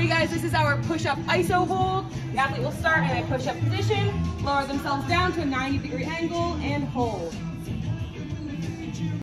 you guys, this is our push-up iso hold. The athlete will start in a push-up position, lower themselves down to a 90-degree angle, and hold.